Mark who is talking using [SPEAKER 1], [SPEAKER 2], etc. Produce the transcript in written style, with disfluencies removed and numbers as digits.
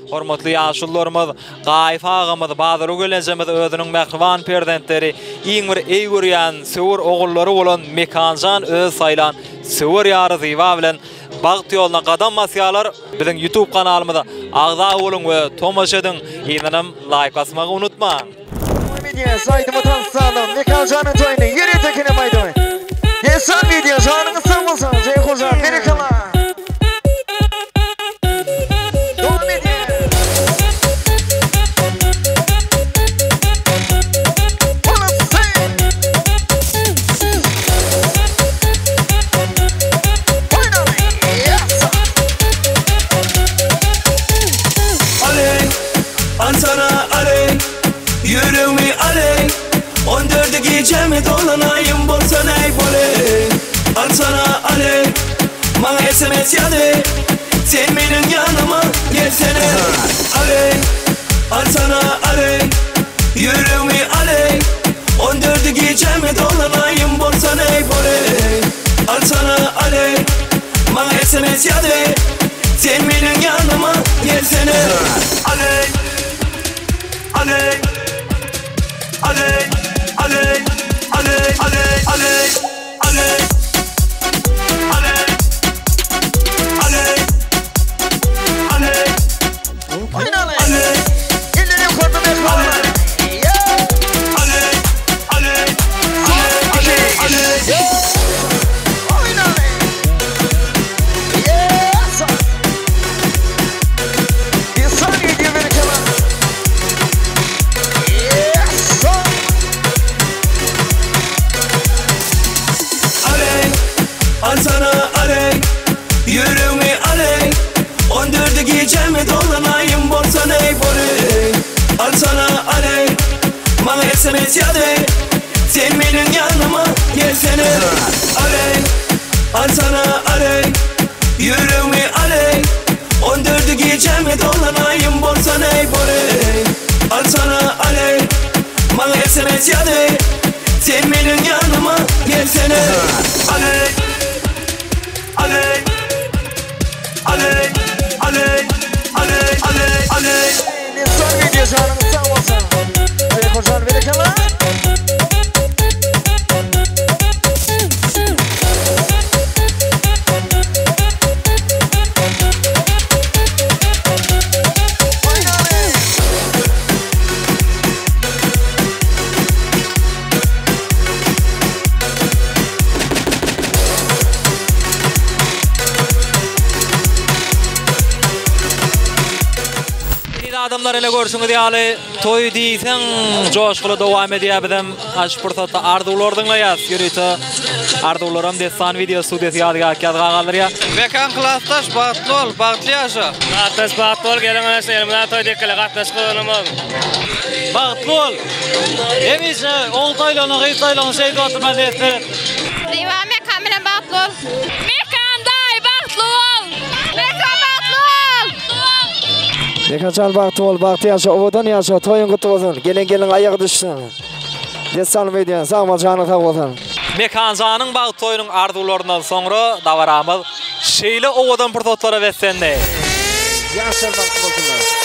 [SPEAKER 1] hormatly ýaşullarymyz, Gaýf agamyz, Badur Gölenjemiz özüniň mähriban prezidentleri, iň bir eý görýän söwür ogullary bolan Mekanjan öz saýlan söwür ýary zywa bilen Bagt ýoluna gadam basýarlar. Biziň YouTube kanalymyza agza bolun we tomaş edin. Ýa-da like basmagy unutmaň.
[SPEAKER 2] Video saytımı tanısalım. Mekanjan'ın toyunu yeri tekine maydoy. Yesan video janını sağ olsun. Ceyhozan Amerikalı. Devam edin.
[SPEAKER 3] Ansana aley, yüreğimi aley, 14'e gecemi dolanayım bolsan ey boley. Ansana aley, bana SMS yazı, sen benim yanıma gelsene. Aley, ansana aley, yüreğimi aley, 14'e gecemi dolanayım bolsan ey boley. Ansana aley, bana SMS yazı, sen benim yanıma gelsene. Aley. Aley, aley, aley, aley, aley, aley, aley, aley, aley, aley, aley,
[SPEAKER 2] elleri yukarıda bekliyorlar.
[SPEAKER 3] aley, aley, aley, aley. Ansana aley, yüreğimi aley, 14'e gecemi dolanayım bolsan ey boley. Ansana aley, bana SMS yazı, sen benim yanıma gelsene. Aley, ansana aley, yüreğimi aley, 14'e gecemi dolanayım bolsan ey boley. Ansana aley, bana SMS yazı, sen benim yanıma gelsene. Aley. Aley, aley, aley, aley, aley, aley.
[SPEAKER 2] Son video janını sağ olsun. Ceyhozan Amerikalı.
[SPEAKER 1] Adamlar ile görüşüňiz ýaly toy diýsen joşgula dowam edýäbidem. Aş pursatda arduwlardyňla ýaz ýürüýte. Arduwlaram dessan videosu des ýadyga galdyr.
[SPEAKER 4] Mekan klastaş bagtly ol, bagtly ýaşa.
[SPEAKER 5] Atlas bagtly ol, gelene şeýle toy dekle gatnaş kılanymy.
[SPEAKER 1] Bagtly ol. Emise oltaýlanyň, gytaýlanyň şeýle oturma desler.
[SPEAKER 6] Diwa mekan bilen bagtly ol. Mekanday bagtly ol. Mekan bagtly ol.
[SPEAKER 2] Mekanjan bagtly ol, bagtly ýaşa, owadan ýaşa, toyun gutly bolsun. Gelen aýagy düşsün. Dessan video sağ boljany sağ bolsun.
[SPEAKER 1] Mekanjanyň bagty toyunyň arduwlaryndan soňra dawaramyz şeýle owadan pursatlara wetsende.
[SPEAKER 2] Ýaşar bagtly bolsunlar.